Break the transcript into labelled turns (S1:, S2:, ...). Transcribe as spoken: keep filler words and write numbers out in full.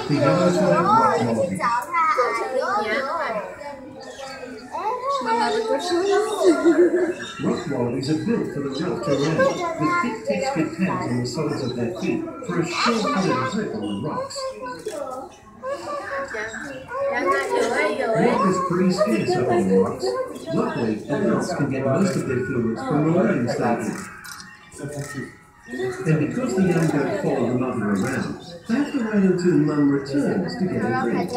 S1: The yellow-tailed rock wallaby. Rock wallabies are built for the rough terrain, with thick textured pads on the soles of their feet for a sure-footed grip on the rocks. Rock is pretty scarce up on the rocks. Luckily, adults can get most of their fluids from marine stages. And because the young don't follow the mother around, they have to wait until mum returns to get a drink.